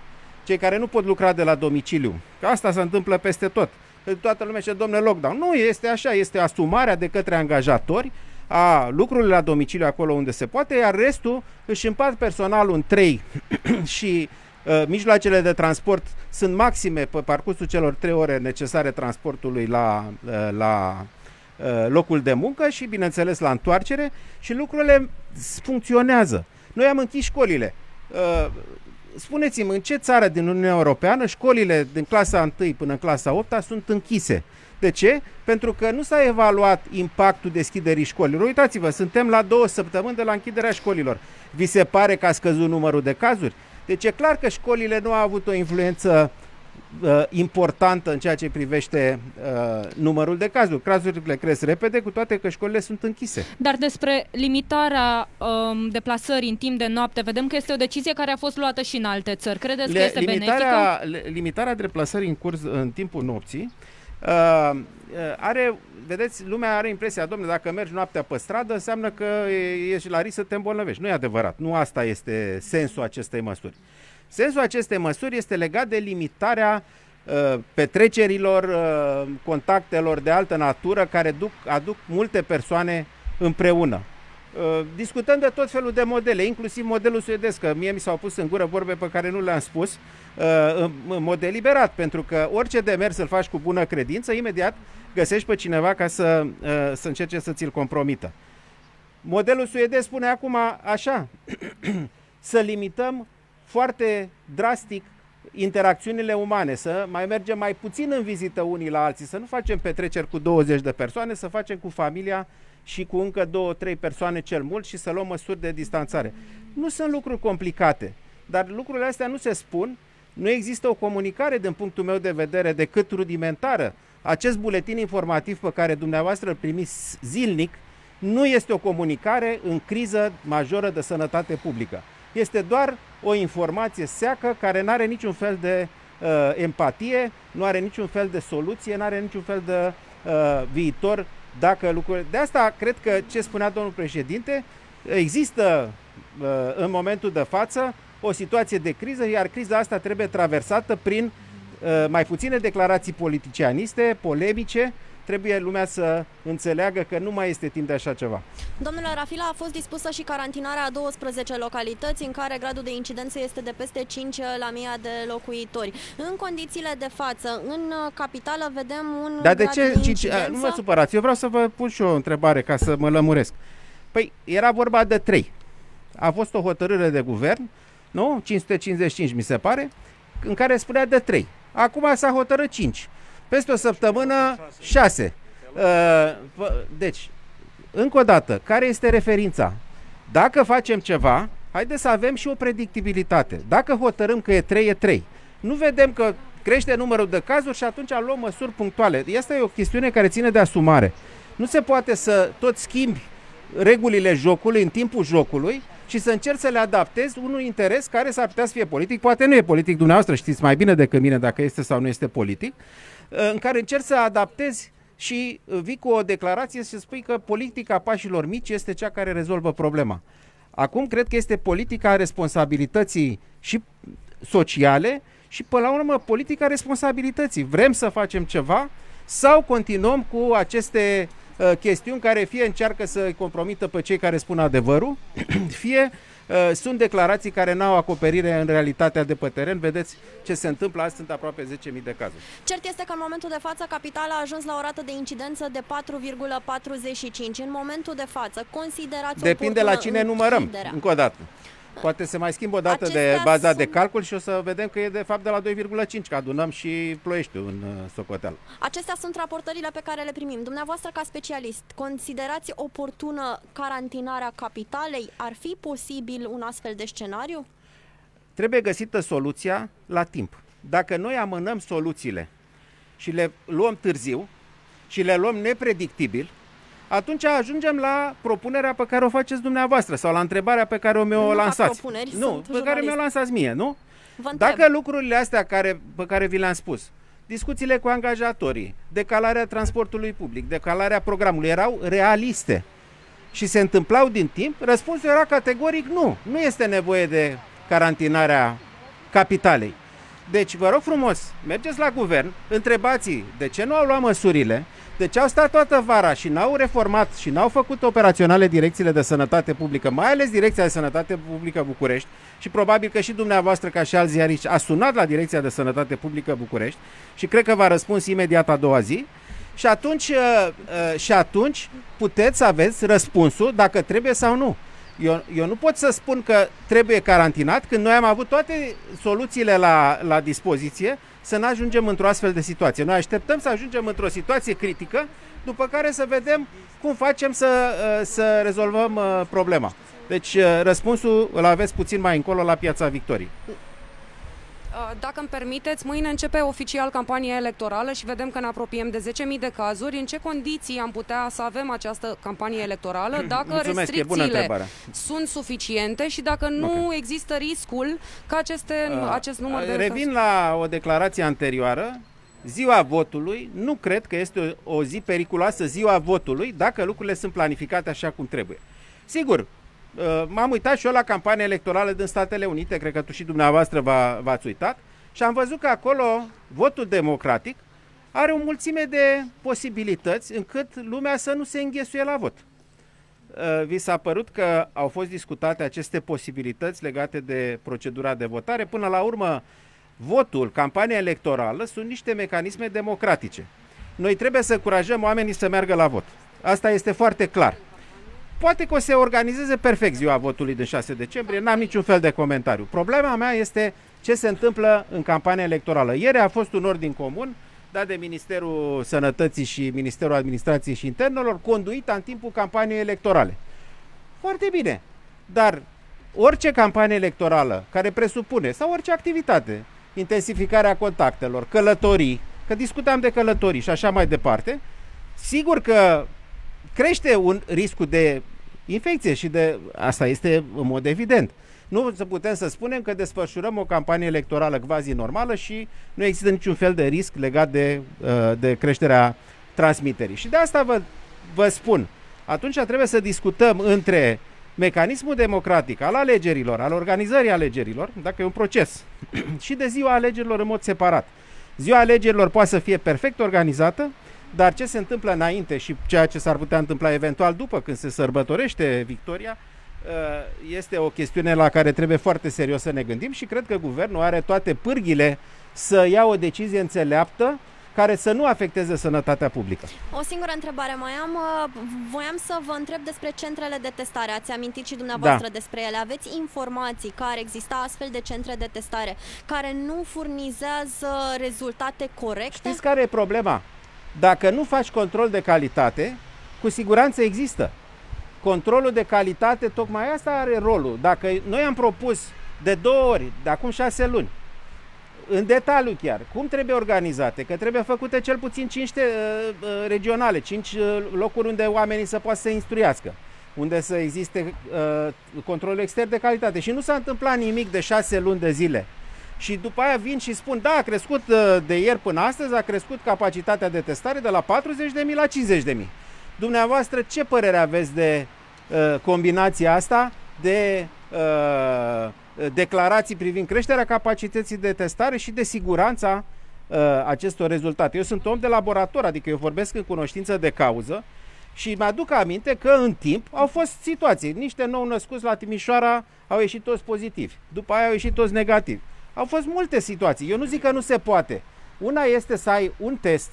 cei care nu pot lucra de la domiciliu. Că asta se întâmplă peste tot. Că toată lumea zice, domne, lockdown. Nu este așa, este asumarea de către angajatori a lucrurilor la domiciliu acolo unde se poate, iar restul își împart personalul în trei și uh, mijloacele de transport sunt maxime pe parcursul celor trei ore necesare transportului la, uh, la uh, locul de muncă și, bineînțeles, la întoarcere și lucrurile funcționează. Noi am închis școlile. Uh, spuneți-mi, în ce țară din Uniunea Europeană școlile din clasa întâi până în clasa a opta sunt închise? De ce? Pentru că nu s-a evaluat impactul deschiderii școlilor. Uitați-vă, suntem la două săptămâni de la închiderea școlilor. Vi se pare că a scăzut numărul de cazuri? Deci e clar că școlile nu au avut o influență uh, importantă în ceea ce privește uh, numărul de cazuri. Cazurile cresc repede, cu toate că școlile sunt închise. Dar despre limitarea um, deplasării în timp de noapte, vedem că este o decizie care a fost luată și în alte țări. Credeți Le, că este limitarea, benefică? Limitarea deplasării în curs în timpul nopții uh, are, vedeți, lumea are impresia, domnule, dacă mergi noaptea pe stradă, înseamnă că ești la risc să te îmbolnăvești. Nu e adevărat. Nu asta este sensul acestei măsuri. Sensul acestei măsuri este legat de limitarea uh, petrecerilor, uh, contactelor de altă natură care duc, aduc multe persoane împreună. Uh, discutăm de tot felul de modele, inclusiv modelul suedez, că mie mi s-au pus în gură vorbe pe care nu le-am spus, uh, în, în mod deliberat, pentru că orice demers îl faci cu bună credință, imediat găsești pe cineva ca să, uh, să încerce să ți-l compromită. Modelul suedez spune acum așa, să limităm foarte drastic interacțiunile umane, să mai mergem mai puțin în vizită unii la alții, să nu facem petreceri cu douăzeci de persoane, să facem cu familia și cu încă două, trei persoane cel mult și să luăm măsuri de distanțare. Nu sunt lucruri complicate, dar lucrurile astea nu se spun, nu există o comunicare din punctul meu de vedere decât rudimentară. Acest buletin informativ pe care dumneavoastră îl primiți zilnic nu este o comunicare în criză majoră de sănătate publică. Este doar o informație seacă care nu are niciun fel de uh, empatie, nu are niciun fel de soluție, nu are niciun fel de uh, viitor. Dacă lucruri... De asta cred că ce spunea domnul președinte, există uh, în momentul de față o situație de criză, iar criza asta trebuie traversată prin uh, mai puține declarații politicianiste, polemice. Trebuie lumea să înțeleagă că nu mai este timp de așa ceva. Domnule Rafila, a fost dispusă și carantinarea a douăsprezece localități în care gradul de incidență este de peste cinci la mie de locuitori. În condițiile de față, în capitală vedem un Dar de grad ce? de incidență... Nu mă supărați, eu vreau să vă pun și o întrebare ca să mă lămuresc. Păi, era vorba de trei. A fost o hotărâre de guvern, nu? cinci sute cincizeci și cinci mi se pare, în care spunea de trei. Acum s-a hotărât cinci. Peste o săptămână, șase. Deci, încă o dată, care este referința? Dacă facem ceva, haideți să avem și o predictibilitate. Dacă hotărâm că e trei, e trei. Nu vedem că crește numărul de cazuri și atunci luăm măsuri punctuale. Asta e o chestiune care ține de asumare. Nu se poate să tot schimbi regulile jocului în timpul jocului și să încerci să le adaptezi unui interes care s-ar putea să fie politic. Poate nu e politic, dumneavoastră știți mai bine decât mine dacă este sau nu este politic, în care încerci să adaptezi și vii cu o declarație și spui că politica pașilor mici este cea care rezolvă problema. Acum cred că este politica responsabilității și sociale și până la urmă politica responsabilității. Vrem să facem ceva sau continuăm cu aceste uh, chestiuni care fie încearcă să compromită pe cei care spun adevărul, fie Uh, sunt declarații care n-au acoperire în realitatea de pe teren. Vedeți ce se întâmplă, azi sunt aproape zece mii de cazuri. Cert este că în momentul de față capitala a ajuns la o rată de incidență de patru virgulă patruzeci și cinci. În momentul de față, considerați Depinde la cine numărăm, încă o dată. Poate se mai schimbă o dată Acestea de baza sunt... de calcul și o să vedem că e de fapt de la doi virgulă cinci, că adunăm și Ploieștiul în uh, socoteală. Acestea sunt raportările pe care le primim. Dumneavoastră, ca specialist, considerați oportună carantinarea capitalei? Ar fi posibil un astfel de scenariu? Trebuie găsită soluția la timp. Dacă noi amânăm soluțiile și le luăm târziu și le luăm nepredictibil, atunci ajungem la propunerea pe care o faceți dumneavoastră sau la întrebarea pe care o mi-o lansați. Nu, pe care mi-o lansați mie, nu? Dacă lucrurile astea care, pe care vi le-am spus, discuțiile cu angajatorii, decalarea transportului public, decalarea programului, erau realiste și se întâmplau din timp, răspunsul era categoric nu. Nu este nevoie de carantinarea capitalei. Deci, vă rog frumos, mergeți la guvern, întrebați-i de ce nu au luat măsurile, de ce au stat toată vara și n-au reformat și n-au făcut operaționale direcțiile de sănătate publică, mai ales Direcția de Sănătate Publică București, și probabil că și dumneavoastră, ca și alți ziariști, a sunat la Direcția de Sănătate Publică București și cred că v-a răspuns imediat a doua zi. Și atunci, și atunci puteți să aveți răspunsul dacă trebuie sau nu. Eu, eu nu pot să spun că trebuie carantinat când noi am avut toate soluțiile la, la dispoziție să nu ajungem într-o astfel de situație. Noi așteptăm să ajungem într-o situație critică, după care să vedem cum facem să, să rezolvăm problema. Deci răspunsul îl aveți puțin mai încolo la Piața Victoriei. Dacă îmi permiteți, mâine începe oficial campania electorală și vedem că ne apropiem de zece mii de cazuri. În ce condiții am putea să avem această campanie electorală? Dacă Mulțumesc, restricțiile sunt suficiente și dacă nu okay. există riscul ca aceste, uh, acest număr de... Revin la o declarație anterioară. Ziua votului, nu cred că este o, o zi periculoasă, ziua votului, dacă lucrurile sunt planificate așa cum trebuie. Sigur, m-am uitat și eu la campania electorală din Statele Unite, cred că tu și dumneavoastră v-ați uitat, și am văzut că acolo votul democratic are o mulțime de posibilități încât lumea să nu se înghesuie la vot. Vi s-a părut că au fost discutate aceste posibilități legate de procedura de votare? Până la urmă, votul, campania electorală sunt niște mecanisme democratice. Noi trebuie să încurajăm oamenii să meargă la vot. Asta este foarte clar. Poate că o să se organizeze perfect ziua votului din șase decembrie, n-am niciun fel de comentariu. Problema mea este ce se întâmplă în campania electorală. Ieri a fost un ordin comun dat de Ministerul Sănătății și Ministerul Administrației și Internelor, conduit în timpul campaniei electorale. Foarte bine, dar orice campanie electorală care presupune, sau orice activitate, intensificarea contactelor, călătorii, că discutam de călătorii și așa mai departe, sigur că crește un riscul de infecție și de asta este în mod evident. Nu putem să spunem că desfășurăm o campanie electorală quasi normală și nu există niciun fel de risc legat de, de creșterea transmiterii. Și de asta vă, vă spun, atunci trebuie să discutăm între mecanismul democratic al alegerilor, al organizării alegerilor, dacă e un proces, și de ziua alegerilor în mod separat. Ziua alegerilor poate să fie perfect organizată, dar ce se întâmplă înainte și ceea ce s-ar putea întâmpla eventual după, când se sărbătorește victoria, este o chestiune la care trebuie foarte serios să ne gândim și cred că guvernul are toate pârghile să ia o decizie înțeleaptă care să nu afecteze sănătatea publică. O singură întrebare mai am. Voiam să vă întreb despre centrele de testare. Ați amintit și dumneavoastră da. despre ele. Aveți informații că ar exista astfel de centre de testare care nu furnizează rezultate corecte? Știți care e problema? Dacă nu faci control de calitate, cu siguranță există. Controlul de calitate, tocmai asta are rolul. Dacă noi am propus de două ori, de acum șase luni, în detaliu chiar, cum trebuie organizate, că trebuie făcute cel puțin cinci uh, regionale, cinci locuri unde oamenii să poată să se instruiască, unde să existe uh, controlul extern de calitate. Și nu s-a întâmplat nimic de șase luni de zile. Și după aia vin și spun, da, a crescut de ieri până astăzi, a crescut capacitatea de testare de la patruzeci de mii la cincizeci de mii. Dumneavoastră, ce părere aveți de uh, combinația asta de uh, declarații privind creșterea capacității de testare și de siguranța uh, acestor rezultate? Eu sunt om de laborator, adică eu vorbesc în cunoștință de cauză și mi-aduc aminte că în timp au fost situații. Niște nou născuți la Timișoara au ieșit toți pozitivi, după aia au ieșit toți negativi. Au fost multe situații. Eu nu zic că nu se poate. Una este să ai un test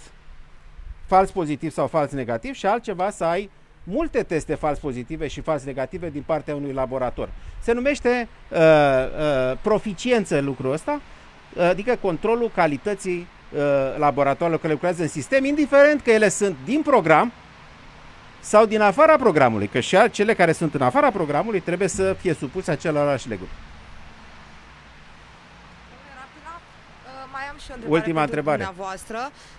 fals pozitiv sau fals negativ și altceva să ai multe teste fals pozitive și fals negative din partea unui laborator. Se numește uh, uh, proficiență lucrul ăsta, adică controlul calității uh, laboratoarelor care lucrează în sistem, indiferent că ele sunt din program sau din afara programului, că și cele care sunt în afara programului trebuie să fie supuse acelorlași leguri. Mai am și o întrebare Ultima întrebare. Dumneavoastră.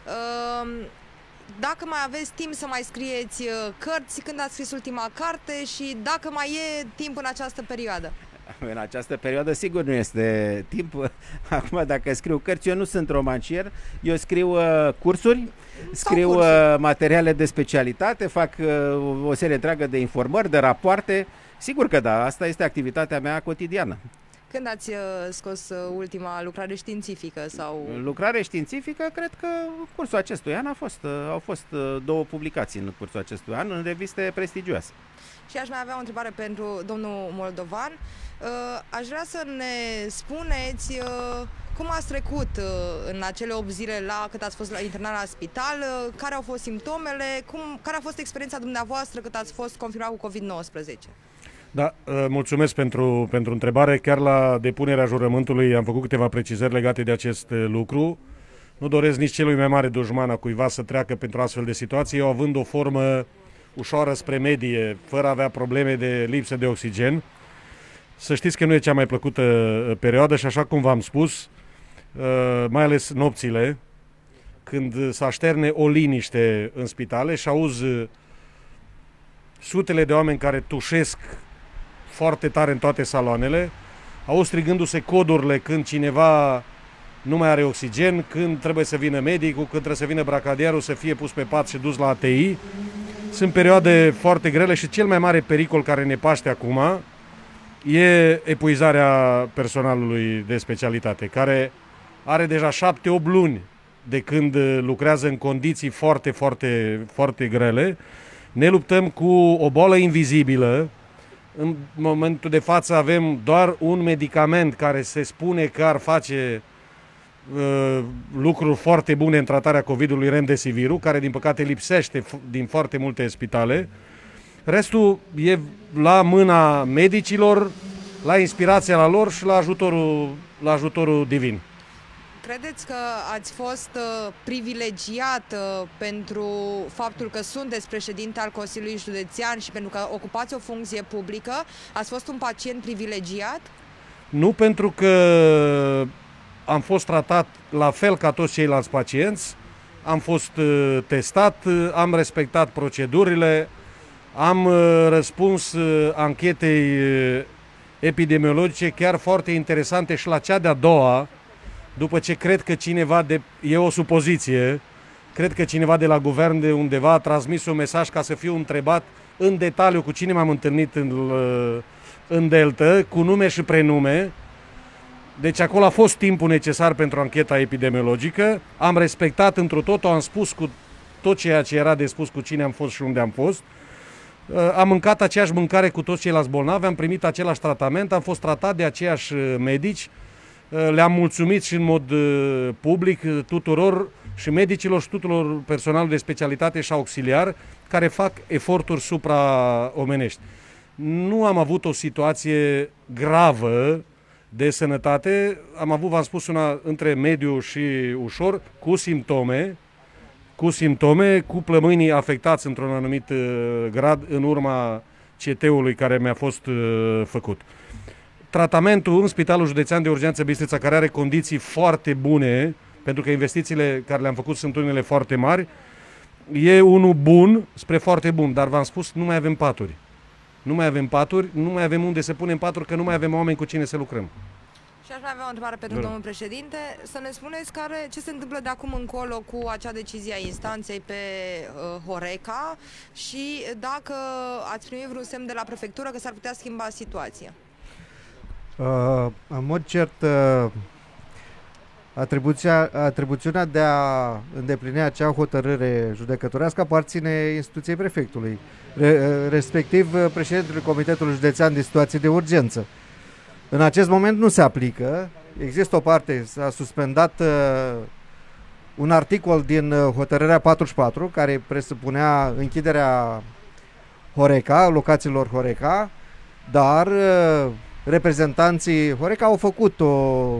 Dacă mai aveți timp să mai scrieți cărți, când ați scris ultima carte și dacă mai e timp în această perioadă? În această perioadă sigur nu este timp. Acum dacă scriu cărți, eu nu sunt romancier, eu scriu uh, cursuri, scriu uh, materiale de specialitate, fac uh, o serie întreagă de informări, de rapoarte. Sigur că da, asta este activitatea mea cotidiană. Când ați scos ultima lucrare științifică? Sau... Lucrare științifică, cred că în cursul acestui an a fost, au fost două publicații în cursul acestui an în reviste prestigioase. Și aș mai avea o întrebare pentru domnul Moldovan. Aș vrea să ne spuneți cum ați trecut în acele opt zile la cât ați fost la internat la spital, care au fost simptomele, cum, care a fost experiența dumneavoastră cât ați fost confirmat cu COVID nouăsprezece? Da, mulțumesc pentru, pentru întrebare. Chiar la depunerea jurământului am făcut câteva precizări legate de acest lucru. Nu doresc nici celui mai mare dușman a cuiva să treacă pentru astfel de situații, eu având o formă ușoară spre medie, fără a avea probleme de lipsă de oxigen. Să știți că nu e cea mai plăcută perioadă și așa cum v-am spus, mai ales nopțile, când se așterne o liniște în spitale și auzi sutele de oameni care tușesc foarte tare în toate saloanele, auzi strigându-se codurile când cineva nu mai are oxigen, când trebuie să vină medicul, când trebuie să vină bracadierul să fie pus pe pat și dus la A T I. Sunt perioade foarte grele și cel mai mare pericol care ne paște acum e epuizarea personalului de specialitate, care are deja șapte opt luni de când lucrează în condiții foarte, foarte, foarte grele. Ne luptăm cu o boală invizibilă. În momentul de față avem doar un medicament care se spune că ar face uh, lucruri foarte bune în tratarea COVID-ului, Remdesivirul, care din păcate lipsește din foarte multe spitale. Restul e la mâna medicilor, la inspirația la lor și la ajutorul, la ajutorul divin. Credeți că ați fost uh, privilegiat uh, pentru faptul că sunteți președinte al Consiliului Județean și pentru că ocupați o funcție publică? Ați fost un pacient privilegiat? Nu, pentru că am fost tratat la fel ca toți ceilalți pacienți, am fost uh, testat, uh, am respectat procedurile, am uh, răspuns uh, anchetei uh, epidemiologice chiar foarte interesante și la cea de-a doua, după ce cred că cineva, de, e o supoziție, cred că cineva de la guvern de undeva a transmis un mesaj ca să fiu întrebat în detaliu cu cine m-am întâlnit în, în Delta, cu nume și prenume. Deci acolo a fost timpul necesar pentru ancheta epidemiologică, am respectat întru totul, am spus cu tot ceea ce era de spus cu cine am fost și unde am fost. Am mâncat aceeași mâncare cu toți ceilalți bolnavi, am primit același tratament, am fost tratat de aceiași medici. Le-am mulțumit și în mod public tuturor și medicilor și tuturor personalul de specialitate și auxiliar care fac eforturi supraomenești. Nu am avut o situație gravă de sănătate, am avut, v-am spus, una între mediu și ușor, cu simptome, cu simptome, cu plămânii afectați într-un anumit grad în urma C T-ului care mi-a fost făcut. Tratamentul în Spitalul Județean de Urgență Bistrița, care are condiții foarte bune, pentru că investițiile care le-am făcut sunt unele foarte mari, e unul bun spre foarte bun, dar v-am spus, nu mai avem paturi. Nu mai avem paturi, nu mai avem unde să punem paturi, că nu mai avem oameni cu cine să lucrăm. Și aș mai avea o întrebare pentru domnul președinte. Să ne spuneți care, ce se întâmplă de acum încolo cu acea decizie a instanței pe uh, Horeca și dacă ați primit vreun semn de la prefectură că s-ar putea schimba situația. Uh, în mod cert, uh, atribuția, atribuțiunea de a îndeplini acea hotărâre judecătorească aparține instituției prefectului, re, respectiv președintelui Comitetului Județean de Situații de Urgență. În acest moment nu se aplică, există o parte, s-a suspendat uh, un articol din hotărârea patruzeci și patru care presupunea închiderea Horeca, locațiilor Horeca, dar uh, reprezentanții Horeca au făcut o,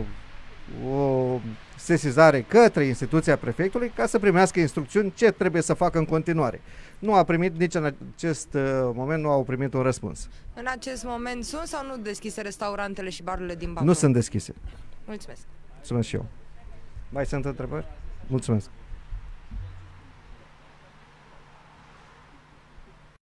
o sesizare către instituția prefectului ca să primească instrucțiuni ce trebuie să facă în continuare. Nu a primit, nici în acest moment nu au primit un răspuns. În acest moment sunt sau nu deschise restaurantele și barurile din Bacău? Nu sunt deschise. Mulțumesc. Mulțumesc și eu. Mai sunt întrebări? Mulțumesc.